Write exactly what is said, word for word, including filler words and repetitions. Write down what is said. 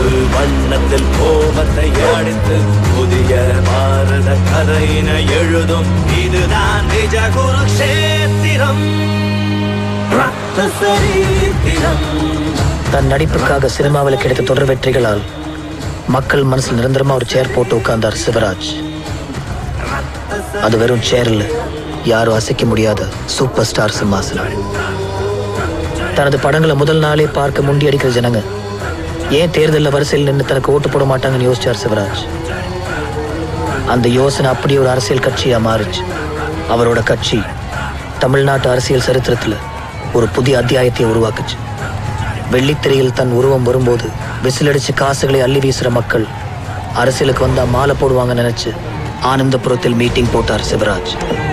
புது வண்ணத்தில் கோபத்தை அடித்து புதிய பாரத கதையினை எழுதும் இதுதான் நிஜ குருக்ஷேத்திரம். தன் நடிப்புக்காக சினிமாவில் கிடைத்த தொடர் வெற்றிகளால் மக்கள் மனசில் நிரந்தரமா ஒரு சேர் போட்டு உட்கார்ந்தார் சிவராஜ். அது வெறும் சேர்ல யாரும் அசைக்க முடியாத சூப்பர் ஸ்டார் சிம்மாசனம். தனது படங்களை முதல் நாளே பார்க்க முண்டி அடிக்கிற ஜனங்க ஏன் தேர்தலில் வரிசையில் நின்று தனக்கு ஓட்டு போட மாட்டாங்கன்னு யோசிச்சார் சிவராஜ். அந்த யோசனை அப்படி ஒரு அரசியல் கட்சியா மாறிச்சு. அவரோட கட்சி தமிழ்நாட்டு அரசியல் சரித்திரத்துல ஒரு புதிய அத்தியாயத்தை உருவாக்குச்சு. வெள்ளித்திரையில் தன் உருவம் வரும்போது விசிலடிச்சு காசுகளை அள்ளி வீசுற மக்கள் அரசியலுக்கு வந்தா மாலை போடுவாங்க நினைச்சு ஆனந்தபுரத்தில் மீட்டிங் போட்டார் சிவராஜ்.